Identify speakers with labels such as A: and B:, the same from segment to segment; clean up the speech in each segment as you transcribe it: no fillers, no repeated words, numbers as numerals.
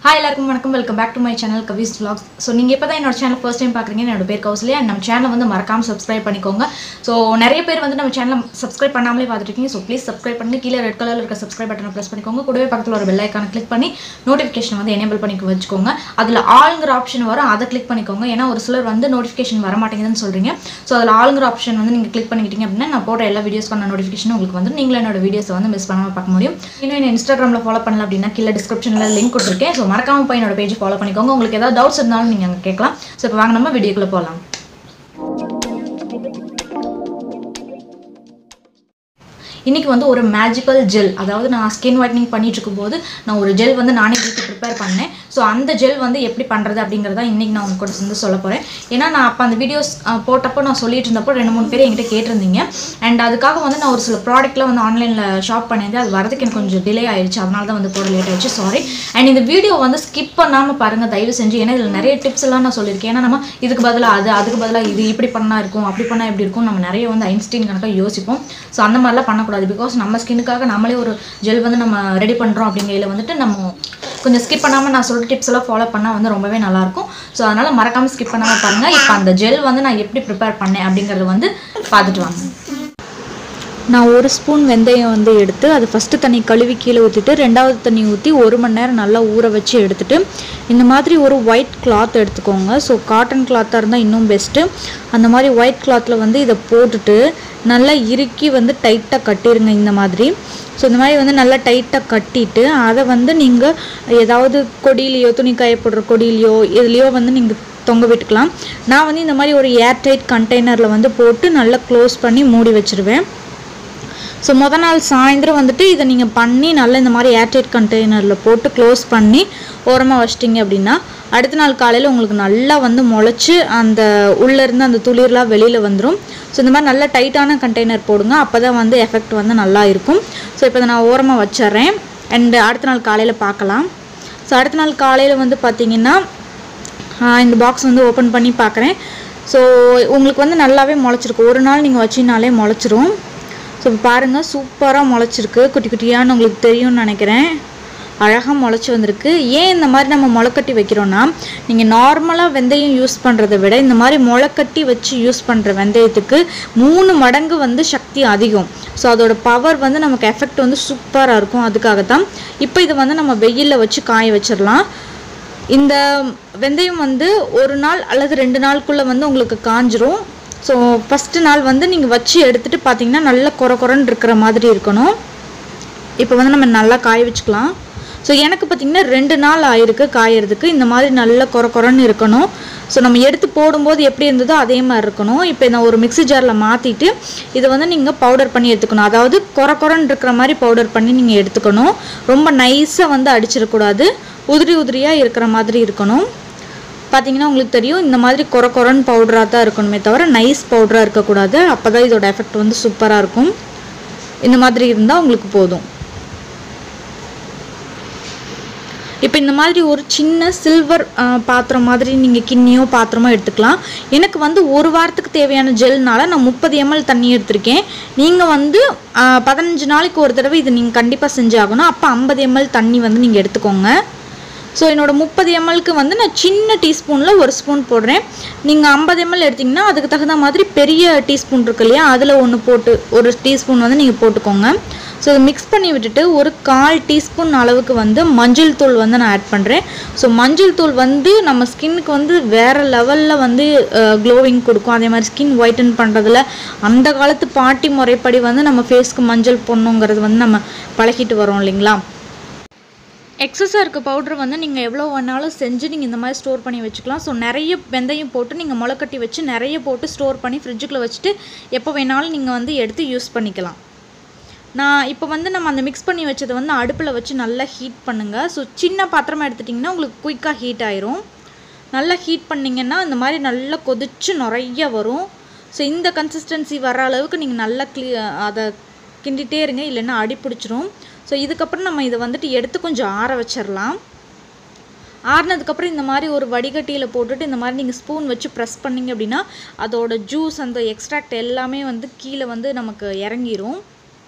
A: Hi எல்லாருக்கும் வணக்கம் welcome back to my channel Kavi's vlogs. So நீங்கள் இப்போ தான் என்னோட சேனல் ஃபர்ஸ்ட் டைம் பார்க்குறீங்க. என்னோட பேர் கௌசல்யா. நம்ம சேனலை வந்து மறக்காமல் சப்ஸ்கிரைப் பண்ணிக்கோங்க. ஸோ நிறைய பேர் வந்து நம்ம சேனலை சப்ஸ்கிரைப் பண்ணாமலே பார்த்துருக்கீங்க. ஸோ ப்ளீஸ் சப்ஸ்கிரைப் பண்ணி கீழே ரெட் கலரில் இருக்க சப்ஸ்கிரைப் பட்டனை ப்ரெஸ் பண்ணிக்கோங்க. கூடவே பக்கத்தில் ஒரு பெல் ஐக்கானை கிளிக் பண்ணி நோட்டிஃபிகேஷன் வந்து எனேபிள் பண்ணி வச்சுக்கோங்க. அதில் ஆளுங்கிற ஆப்ஷன் வரும், அதை கிளிக் பண்ணிக்கோங்க. ஏன்னா ஒரு சிலர் வந்து நோட்டிஃபிகேஷன் வர மாட்டேங்குதுன்னு சொல்கிறீங்க. ஸோ அதில் ஆளுங்கிற ஆப்ஷன் வந்து நீங்கள் கிளிக் பண்ணிக்கிட்டீங்க அப்படின்னா நான் போட்ட எல்லா வீடியோஸ்க்கான நோட்டிஃபிகேஷன் உங்களுக்கு வந்து நீங்களும் என்னோட வீடியோஸை வந்து மிஸ் பண்ணாமல் பார்க்க முடியும். இன்னும் என்ன இன்ஸ்டாகிராமில் ஃபாலோ பண்ணல அப்படின்னா கீழே டிஸ்கிரிப்ஷனில் லிங்க் கொடுத்துருக்கேன். ஸோ மறக்காமல் போய் என்னோட பேஜ் ஃபாலோ பண்ணிக்கோங்க. உங்களுக்கு ஏதாவது டவுட்ஸ் இருந்தாலும் நீங்கள் அங்கே கேட்கலாம். ஸோ இப்போ வாங்க நம்ம வீடியோக்குள்ளே போகலாம். இன்றைக்கி வந்து ஒரு மேஜிக்கல் ஜெல், அதாவது நான் ஸ்கின் ஒயிட்னிங் பண்ணிட்டு இருக்கும்போது நான் ஒரு ஜெல் வந்து நானே வீட்டுக்கு ப்ரிப்பேர் பண்ணேன். ஸோ அந்த ஜெல் வந்து எப்படி பண்ணுறது அப்படிங்கிறத இன்றைக்கி நான் உங்க கூட வந்து சொல்ல போகிறேன். ஏன்னா நான் அப்போ அந்த வீடியோஸ் போட்டப்போ நான் சொல்லிட்டு இருந்தப்போ 2-3 பேர் என்கிட்ட கேட்டிருந்தீங்க. அண்ட் அதுக்காக வந்து நான் ஒரு சில ப்ராடக்ட்லாம் வந்து ஆன்லைனில் ஷாப் பண்ணியிருந்தேன். அது வரதுக்கு எனக்கு கொஞ்சம் டிலே ஆயிடுச்சு, அதனால தான் வந்து போட லேட் ஆயிடுச்சு, சாரி. அண்ட் இந்த வீடியோ வந்து ஸ்கிப் பண்ணாமல் பாருங்கள் தயவு செஞ்சு. ஏன்னா இதில் நிறைய டிப்ஸ் எல்லாம் நான் சொல்லியிருக்கேன். ஏன்னா நம்ம இதுக்கு பதிலாக அதுக்கு பதிலாக இது இப்படி பண்ணால் இருக்கும், அப்படி பண்ணால் எப்படி இருக்கும், நம்ம நிறைய வந்து ஐன்ஸ்டீன் கணக்காக யோசிப்போம். ஸோ அந்த மாதிரிலாம் பண்ணக்கூடாது. பிகாஸ் நம்ம ஸ்கின்னுக்காக நம்மளே ஒரு ஜெல் வந்து நம்ம ரெடி பண்ணுறோம் அப்படிங்கையில் வந்துட்டு நம்ம கொஞ்சம் ஸ்கிப் பண்ணாமல் நான் சொல்கிற டிப்ஸ் எல்லாம் ஃபாலோ பண்ணால் வந்து ரொம்பவே நல்லாயிருக்கும். ஸோ அதனால் மறக்காமல் ஸ்கிப் பண்ணாமல் பாருங்கள். இப்போ அந்த ஜெல் வந்து நான் எப்படி ப்ரிப்பேர் பண்ணேன் அப்படிங்கிறது வந்து பார்த்துட்டு வாங்க. நான் 1 ஸ்பூன் வெந்தயம் வந்து எடுத்து அது ஃபஸ்ட்டு தண்ணி கழுவி கீழே ஊற்றிட்டு 2வது தண்ணி ஊற்றி 1 மணி நேரம் நல்லா ஊற வச்சு எடுத்துகிட்டு இந்த மாதிரி ஒரு ஒயிட் கிளாத் எடுத்துக்கோங்க. ஸோ காட்டன் கிளாத்தாக இருந்தால் இன்னும் பெஸ்ட்டு. அந்த மாதிரி ஒயிட் கிளாத்தில் வந்து இதை போட்டுட்டு நல்லா இறுக்கி வந்து டைட்டாக கட்டிடுங்க இந்த மாதிரி. ஸோ இந்த மாதிரி வந்து நல்லா டைட்டாக கட்டிட்டு அதை வந்து நீங்கள் ஏதாவது கொடியிலையோ துணி காய போடுற கொடியிலையோ இதுலேயோ வந்து நீங்கள் தொங்க விட்டுக்கலாம். நான் வந்து இந்த மாதிரி ஒரு ஏர்டைட் கண்டெய்னரில் வந்து போட்டு நல்லா க்ளோஸ் பண்ணி மூடி வச்சுருவேன். ஸோ மொதல் நாள் சாயந்தரம் வந்துட்டு இதை நீங்கள் பண்ணி நல்லா இந்த மாதிரி ஏர்டைட் கண்டெய்னரில் போட்டு க்ளோஸ் பண்ணி ஓரமாக வச்சிட்டிங்க அப்படின்னா அடுத்த நாள் காலையில் உங்களுக்கு நல்லா வந்து முளைச்சி அந்த உள்ளேருந்து அந்த துளிர்லாம் வெளியில் வந்துடும். ஸோ இந்த மாதிரி நல்லா டைட்டான கண்டெய்னர் போடுங்க, அப்போ தான் வந்து எஃபெக்ட் வந்து நல்லா இருக்கும். ஸோ இப்போ நான் ஓரமாக வச்சிட்றேன். அண்டு அடுத்த நாள் காலையில் பார்க்கலாம். ஸோ அடுத்த நாள் காலையில் வந்து பார்த்திங்கன்னா இந்த பாக்ஸ் வந்து ஓப்பன் பண்ணி பார்க்குறேன். ஸோ உங்களுக்கு வந்து நல்லாவே முளைச்சிருக்கு. ஒரு நாள் நீங்கள் வச்சினாலே முளைச்சிரும். ஸோ இப்போ பாருங்கள், சூப்பராக முளைச்சிருக்கு. குட்டி குட்டியான்னு உங்களுக்கு தெரியும்னு நினைக்கிறேன். அழகாக முளைச்சி வந்திருக்கு. ஏன் இந்த மாதிரி நம்ம முளைக்கட்டி வைக்கிறோன்னா, நீங்கள் நார்மலாக வெந்தயம் யூஸ் பண்ணுறதை விட இந்த மாதிரி முளைக்கட்டி வச்சு யூஸ் பண்ணுற வெந்தயத்துக்கு 3 மடங்கு வந்து சக்தி அதிகம். ஸோ அதோட பவர் வந்து நமக்கு எஃபெக்ட் வந்து சூப்பராக இருக்கும். அதுக்காகத்தான் இப்போ இதை வந்து நம்ம வெயிலில் வச்சு காய வச்சிடலாம். இந்த வெந்தயம் வந்து 1 நாள் அல்லது 2 நாளுக்குள்ளே வந்து உங்களுக்கு காஞ்சிரும். ஸோ ஃபஸ்ட்டு நாள் வந்து நீங்கள் வச்சு எடுத்துகிட்டு பார்த்தீங்கன்னா நல்லா கொரன்னு இருக்கிற மாதிரி இருக்கணும். இப்போ வந்து நம்ம நல்லா காய வச்சுக்கலாம். ஸோ எனக்கு பார்த்திங்கன்னா 2 நாள் ஆயிருக்கு காயறதுக்கு. இந்த மாதிரி நல்லா கொரன்னு இருக்கணும். ஸோ நம்ம எடுத்து போடும்போது எப்படி இருந்ததோ அதே மாதிரி இருக்கணும். இப்போ நான் ஒரு மிக்ஸி ஜாரில் மாற்றிட்டு இதை வந்து நீங்கள் பவுடர் பண்ணி எடுத்துக்கணும். அதாவது கொரன்னு இருக்கிற மாதிரி பவுடர் பண்ணி நீங்கள் எடுத்துக்கணும். ரொம்ப நைஸாக வந்து அடிச்சிடக்கூடாது, உதிரியாக இருக்கிற மாதிரி இருக்கணும். பார்த்தீங்கன்னா உங்களுக்கு தெரியும், இந்த மாதிரி கொரன்னு பவுடராக தான் இருக்கணுமே தவிர நைஸ் பவுடராக இருக்கக்கூடாது. அப்போ தான் இதோட எஃபெக்ட் வந்து சூப்பராக இருக்கும். இந்த மாதிரி இருந்தால் உங்களுக்கு போதும். இப்போ இந்த மாதிரி ஒரு சின்ன சில்வர் பாத்திரம் மாதிரி நீங்கள் கிண்ணியோ பாத்திரமோ எடுத்துக்கலாம். எனக்கு வந்து 1 வாரத்துக்கு தேவையான ஜெல்னால நான் 30 ml தண்ணி எடுத்திருக்கேன். நீங்கள் வந்து 15 நாளைக்கு ஒரு தடவை இது நீங்கள் கண்டிப்பாக செஞ்சாகணும். அப்போ 50 ml தண்ணி வந்து நீங்கள் எடுத்துக்கோங்க. ஸோ என்னோடய 30 mlக்கு வந்து நான் சின்ன டீஸ்பூனில் 1 ஸ்பூன் போடுறேன். நீங்கள் 50 ml எடுத்திங்கன்னா அதுக்கு தகுந்த மாதிரி பெரிய டீஸ்பூன் இருக்கு இல்லையா, அதில் 1 போட்டு 1 டீஸ்பூன் வந்து நீங்கள் போட்டுக்கோங்க. ஸோ இதை மிக்ஸ் பண்ணி விட்டுட்டு ஒரு 1/4 டீஸ்பூன் அளவுக்கு வந்து மஞ்சள் தூள் வந்து நான் ஆட் பண்ணுறேன். ஸோ மஞ்சள் தூள் வந்து நம்ம ஸ்கின்னுக்கு வந்து வேறு லெவலில் வந்து க்ளோவிங் கொடுக்கும். அதே மாதிரி ஸ்கின் ஒயிட்டன் பண்ணுறதுல அந்த காலத்து பாட்டி முறைப்படி வந்து நம்ம ஃபேஸ்க்கு மஞ்சள் போடணுங்கிறது வந்து நம்ம பழகிட்டு வரோம் இல்லைங்களா. எக்ஸஸாக இருக்க பவுட்ரு வந்து நீங்கள் எவ்வளோ வேணாலும் செஞ்சு நீங்கள் இந்த மாதிரி ஸ்டோர் பண்ணி வச்சுக்கலாம். ஸோ நிறைய வெந்தயம் போட்டு நீங்கள் முளைக்கட்டி வச்சு நிறைய போட்டு ஸ்டோர் பண்ணி ஃப்ரிட்ஜுக்குள்ளே வச்சுட்டு எப்போ வேணாலும் நீங்கள் வந்து எடுத்து யூஸ் பண்ணிக்கலாம். நான் இப்போ வந்து நம்ம அந்த மிக்ஸ் பண்ணி வச்சதை வந்து அடுப்பில் வச்சு நல்லா ஹீட் பண்ணுங்கள். ஸோ சின்ன பாத்திரமாக எடுத்துட்டிங்கன்னா உங்களுக்கு குயிக்காக ஹீட் ஆயிரும். நல்லா ஹீட் பண்ணிங்கன்னா இந்த மாதிரி நல்லா கொதிச்சு நிறைய வரும். ஸோ இந்த கன்சிஸ்டன்சி வர அளவுக்கு நீங்கள் நல்லா அதை கிண்டிகிட்டே இருங்க, இல்லைன்னா அடி பிடிச்சிரும். ஸோ இதுக்கப்புறம் நம்ம இதை வந்துட்டு எடுத்து கொஞ்சம் ஆற வச்சிடலாம். ஆறினதுக்கப்புறம் இந்த மாதிரி ஒரு வடிகட்டியில் போட்டுட்டு இந்த மாதிரி நீங்கள் ஸ்பூன் வச்சு ப்ரெஸ் பண்ணிங்க அப்படின்னா அதோட ஜூஸ் அந்த எக்ஸ்ட்ராக்ட் எல்லாமே வந்து கீழே வந்து நமக்கு இறங்கிரும்.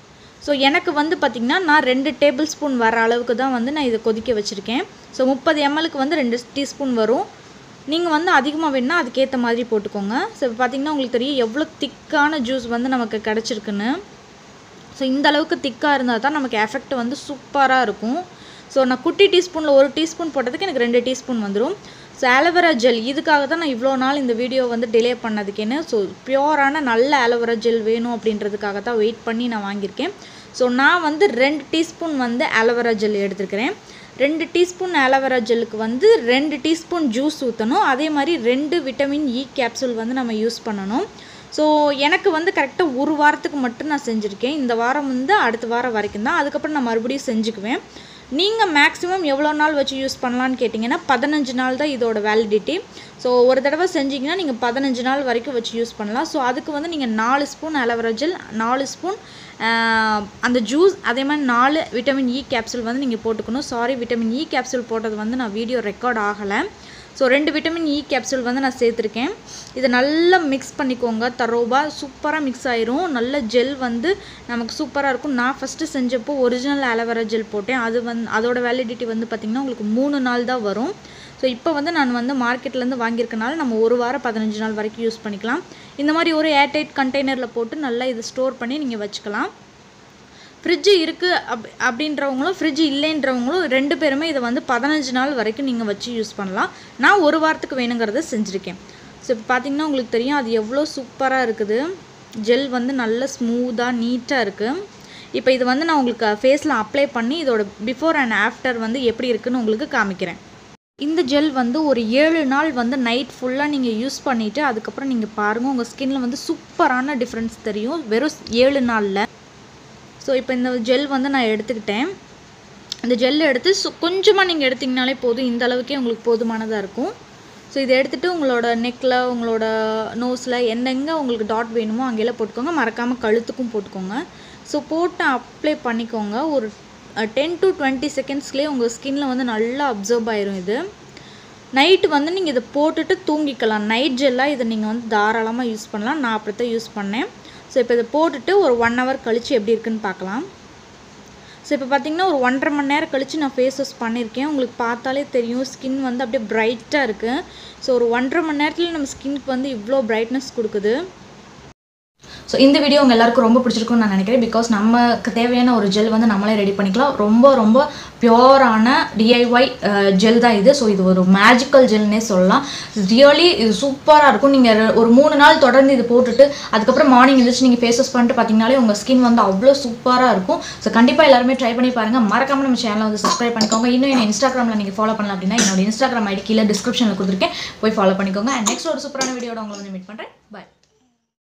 A: ஸோ எனக்கு வந்து பார்த்திங்கன்னா நான் 2 டேபிள் ஸ்பூன் வர அளவுக்கு தான் வந்து நான் இதை கொதிக்க வச்சுருக்கேன். ஸோ 30 mlக்கு வந்து 2 டீஸ்பூன் வரும். நீங்கள் வந்து அதிகமாக வேணுன்னா அதுக்கேற்ற மாதிரி போட்டுக்கோங்க. ஸோ இப்போ பார்த்திங்கன்னா உங்களுக்கு தெரியும் எவ்வளோ திக்கான ஜூஸ் வந்து நமக்கு கிடச்சிருக்குன்னு. ஸோ இந்த அளவுக்கு திக்காக இருந்தால் தான் நமக்கு எஃபெக்ட் வந்து சூப்பராக இருக்கும். ஸோ நான் குட்டி டீஸ்பூனில் 1 டீஸ்பூன் போட்டதுக்கு எனக்கு 2 டீஸ்பூன் வந்துடும். ஸோ ஆலோவேரா ஜெல் இதுக்காக தான் நான் இவ்வளோ நாள் இந்த வீடியோ வந்து டிலே பண்ணதுக்கேன்னு. ஸோ பியூரான நல்ல ஆலோவேரா ஜெல் வேணும் அப்படின்றதுக்காக தான் வெயிட் பண்ணி நான் வாங்கியிருக்கேன். ஸோ நான் வந்து 2 டீஸ்பூன் வந்து ஆலோவேரா ஜெல் எடுத்துருக்கிறேன். 2 டீஸ்பூன் ஆலோவேரா ஜெல்லுக்கு வந்து 2 டீஸ்பூன் ஜூஸ் ஊற்றணும். அதே மாதிரி 2 விட்டமின் இ கேப்சூல் வந்து நம்ம யூஸ் பண்ணணும். ஸோ எனக்கு வந்து கரெக்டாக 1 வாரத்துக்கு மட்டும் நான் செஞ்சுருக்கேன். இந்த வாரம் வந்து அடுத்த வாரம் வரைக்கும் தான். அதுக்கப்புறம் நான் மறுபடியும் செஞ்சுக்குவேன். நீங்கள் மேக்ஸிமம் எவ்வளோ நாள் வச்சு யூஸ் பண்ணலான்னு கேட்டிங்கன்னா 15 நாள் தான் இதோட வேலிடிட்டி. ஸோ ஒரு தடவை செஞ்சிங்கன்னா நீங்கள் 15 நாள் வரைக்கும் வச்சு யூஸ் பண்ணலாம். ஸோ அதுக்கு வந்து நீங்கள் 4 ஸ்பூன் ஆலோவேரா ஜெல், 4 ஸ்பூன் அந்த ஜூஸ், அதே மாதிரி 4 விட்டமின் இ கேப்சூல் வந்து நீங்கள் போட்டுக்கணும். சாரி, விட்டமின் இ கேப்சூல் போட்டது வந்து நான் வீடியோ ரெக்கார்ட் ஆகலை. ஸோ 2 விட்டமின் இ கேப்சூல் வந்து நான் சேர்த்துருக்கேன். இதை நல்லா மிக்ஸ் பண்ணிக்கோங்க. தரோவாக சூப்பராக மிக்ஸ் ஆயிரும். நல்ல ஜெல் வந்து நமக்கு சூப்பராக இருக்கும். நான் ஃபஸ்ட்டு செஞ்சப்போ ஒரிஜினல் ஆலோவேரா ஜெல் போட்டேன். அது வந்து அதோட வேலிடிட்டி வந்து பார்த்திங்கன்னா உங்களுக்கு 3 நாள் தான் வரும். ஸோ இப்போ வந்து நான் வந்து மார்க்கெட்லேருந்து வாங்கியிருக்கனால நம்ம 1 வாரம் 15 நாள் வரைக்கும் யூஸ் பண்ணிக்கலாம். இந்த மாதிரி ஒரு ஏர்டைட் கண்டெய்னரில் போட்டு நல்லா இதை ஸ்டோர் பண்ணி நீங்கள் வச்சுக்கலாம். ஃப்ரிட்ஜு இருக்குது அப்படின்றவங்களும் ஃப்ரிட்ஜ் இல்லைன்றவங்களும் 2 பேருமே இதை வந்து 15 நாள் வரைக்கும் நீங்கள் வச்சு யூஸ் பண்ணலாம். நான் 1 வாரத்துக்கு வேணுங்கிறத செஞ்சுருக்கேன். ஸோ இப்போ பார்த்திங்கன்னா உங்களுக்கு தெரியும் அது எவ்வளோ சூப்பராக இருக்குது. ஜெல் வந்து நல்ல ஸ்மூத்தாக நீட்டாக இருக்குது. இப்போ இது வந்து நான் உங்களுக்கு ஃபேஸில் அப்ளை பண்ணி இதோட பிஃபோர் அண்ட் ஆஃப்டர் வந்து எப்படி இருக்குதுன்னு உங்களுக்கு காமிக்கிறேன். இந்த ஜெல் வந்து ஒரு 7 நாள் வந்து நைட் ஃபுல்லாக நீங்கள் யூஸ் பண்ணிவிட்டு அதுக்கப்புறம் நீங்கள் பாருங்கள், உங்கள் ஸ்கின்னில் வந்து சூப்பரான டிஃப்ரென்ஸ் தெரியும் வெறும் 7 நாளில். ஸோ இப்போ இந்த ஜெல் வந்து நான் எடுத்துக்கிட்டேன். இந்த ஜெல் எடுத்து கொஞ்சமாக நீங்கள் எடுத்திங்கனாலே போதும். இந்த அளவுக்கே உங்களுக்கு போதுமானதாக இருக்கும். ஸோ இதை எடுத்துகிட்டு உங்களோட நெக்கில், உங்களோட நோஸில் எங்கெங்கே உங்களுக்கு டாட் வேணுமோ அங்கெல்லாம் போட்டுக்கோங்க. மறக்காமல் கழுத்துக்கும் போட்டுக்கோங்க. ஸோ போட்டு அப்ளை பண்ணிக்கோங்க. ஒரு 10 to 20 செகண்ட்ஸ்லேயே உங்கள் ஸ்கின்னில் வந்து நல்லா அப்சர்வ் ஆயிரும். இது நைட்டு வந்து நீங்கள் இதை போட்டுட்டு தூங்கிக்கலாம். நைட் ஜெல்லாக இதை நீங்கள் வந்து தாராளமாக யூஸ் பண்ணலாம். நான் அப்படி தான் யூஸ் பண்ணேன். ஸோ இப்போ இதை போட்டுட்டு ஒரு 1 hour கழித்து எப்படி இருக்குன்னு பார்க்கலாம். ஸோ இப்போ பார்த்திங்கன்னா ஒரு 1.5 மணி நேரம் கழித்து நான் ஃபேஸ் வாஷ் பண்ணியிருக்கேன். உங்களுக்கு பார்த்தாலே தெரியும் ஸ்கின் வந்து அப்படியே பிரைட்டாக இருக்குது. ஸோ ஒரு 1.5 மணி நேரத்தில் நம்ம ஸ்கின்க்கு வந்து இவ்வளோ பிரைட்னஸ் கொடுக்குது. ஸோ இந்த வீடியோ உங்கள் எல்லாருக்கும் ரொம்ப பிடிச்சிருக்குன்னு நான் நினைக்கிறேன். பிகாஸ் நமக்கு தேவையான ஒரு ஜெல் வந்து நம்மளே ரெடி பண்ணிக்கலாம். ரொம்ப ரொம்ப பியோரான டிஐஒய் ஜெல் தான் இது. ஸோ இது ஒரு மேஜிக்கல் ஜெல்னே சொல்லலாம். ரியலி இது சூப்பராக இருக்கும். நீங்கள் ஒரு 3 நாள் தொடர்ந்து இது போட்டுட்டு அதுக்கப்புறம் மார்னிங் எழுந்திரிச்சு நீங்கள் ஃபேஸ் வாஷ் பண்ணிட்டு பார்த்தீங்கனாலே உங்கள் ஸ்கின் வந்து அவ்வளோ சூப்பராக இருக்கும். ஸோ கண்டிப்பாக எல்லாருமே ட்ரை பண்ணி பாருங்கள். மறக்காமல் நம்ம சேனலை வந்து சப்ஸ்கிரைப் பண்ணிக்கோங்க. இன்னும் என்ன இன்ஸ்டாகிராமில் நீங்கள் ஃபாலோ பண்ணலாம் அப்படின்னா என்னோட இன்ஸ்டாகிராம் ஐடி கீழே டிஸ்கிரிப்ஷனில் கொடுத்துருக்கேன், போய் ஃபாலோ பண்ணிக்கோங்க. அண்ட் நெக்ஸ்ட் ஒரு சூப்பரான வீடியோட உங்களை வந்து மீட் பண்ணுறேன். பாய்.